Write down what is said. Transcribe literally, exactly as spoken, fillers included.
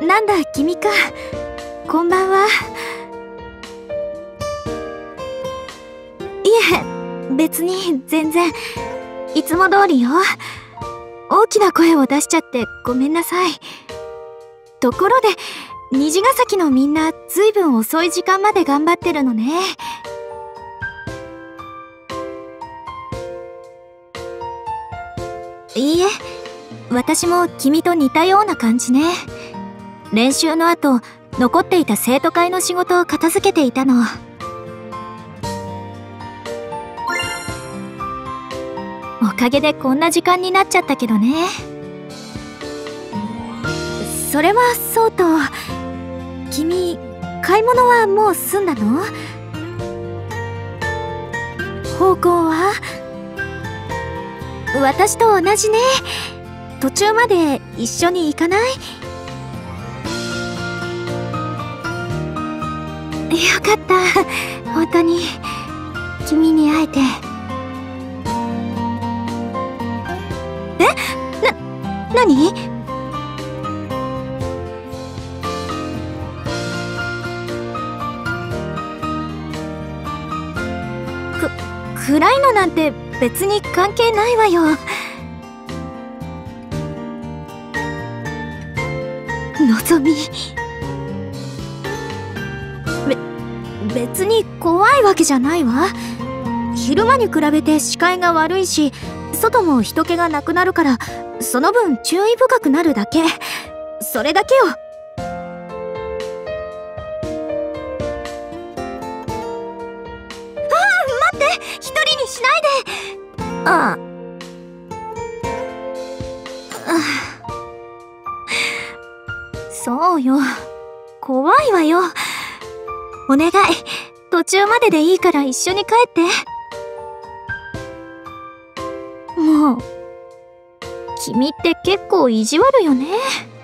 なんだ君か。こんばんは。いえ、別に全然いつも通りよ。大きな声を出しちゃってごめんなさい。ところで虹ヶ崎のみんなずいぶん遅い時間まで頑張ってるのね。いいえ、私も君と似たような感じね。練習の後、残っていた生徒会の仕事を片付けていたの。おかげでこんな時間になっちゃったけどね。それはそうと、君、買い物はもう済んだの？方向は？私と同じね。途中まで一緒に行かない？よかった。本当に君に会えて。え？な、何？く、暗いのなんて別に関係ないわよ。のぞみ。べ、別に怖いわけじゃないわ。昼間に比べて視界が悪いし、外も人気がなくなるから、その分注意深くなるだけ。それだけよ。ああ、待って、一人にしないで。ああ。そうよ。怖いわよ。お願い。途中まででいいから一緒に帰って。もう、君って結構意地悪よね。